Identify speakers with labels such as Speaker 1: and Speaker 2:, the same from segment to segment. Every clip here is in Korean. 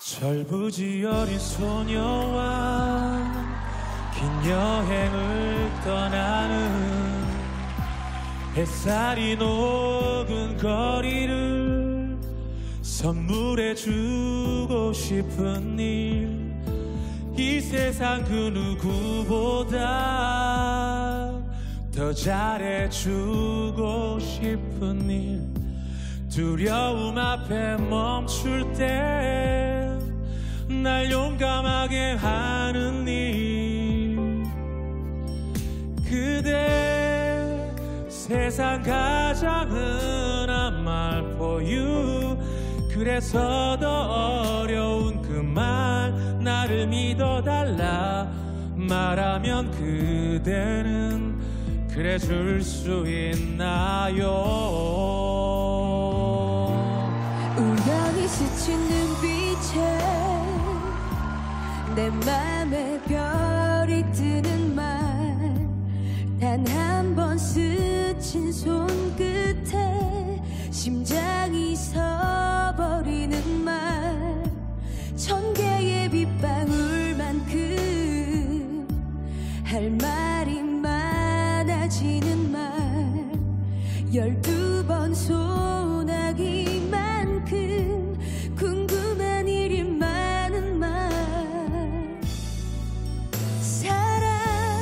Speaker 1: 철부지 어린 소녀와 긴 여행을 떠나는 햇살이 녹은 거리를 선물해주고 싶은 일, 이 세상 그 누구보다 더 잘해주고 싶은 일, 두려움 앞에 멈출 때 날 용감하게 하는 일, 그대 세상 가장 흔한 말 for you. 그래서 더 어려운 그 말 나를 믿어달라 말하면 그대는 그래 줄 수 있나요?
Speaker 2: 우연히 스친 눈빛에 내 맘에 별이 뜨는 말, 단 한 번 스친 손끝에 심장이 서버리는 말, 천 개의 빗방울만큼 할 말이 많아지는 말, 12번 소나기만큼 궁금한 일이 많은 말, 사랑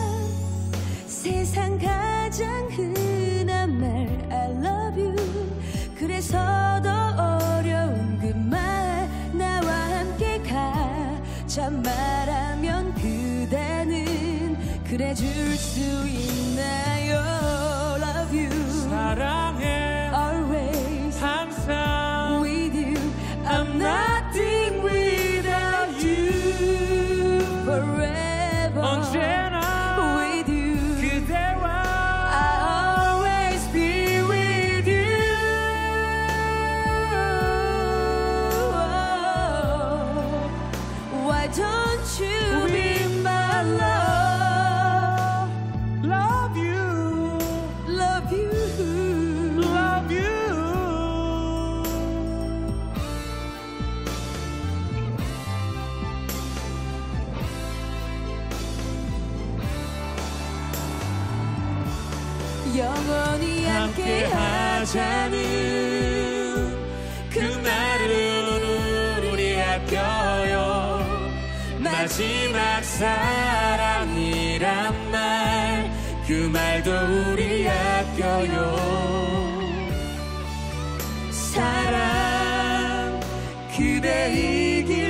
Speaker 2: 세상 가장 흔한 말 I love you. 그래서 더 어려운 그 말 나와 함께 가자 말하면 그대는 그래 줄 수 있나요? Love you
Speaker 1: 사랑해
Speaker 2: always
Speaker 1: 항상
Speaker 2: with you. I'm nothing without you. Forever
Speaker 1: 언제나
Speaker 2: with you.
Speaker 1: 그대와
Speaker 2: I'll always be with you. Why don't you be my love?
Speaker 1: love you,
Speaker 2: Love you.
Speaker 1: love you.
Speaker 2: 영원히 함께 하자는
Speaker 1: 그날은 우리 아껴요. 마지막 사랑이란 말, 그 말도 우리 아껴요. 사랑 그대이길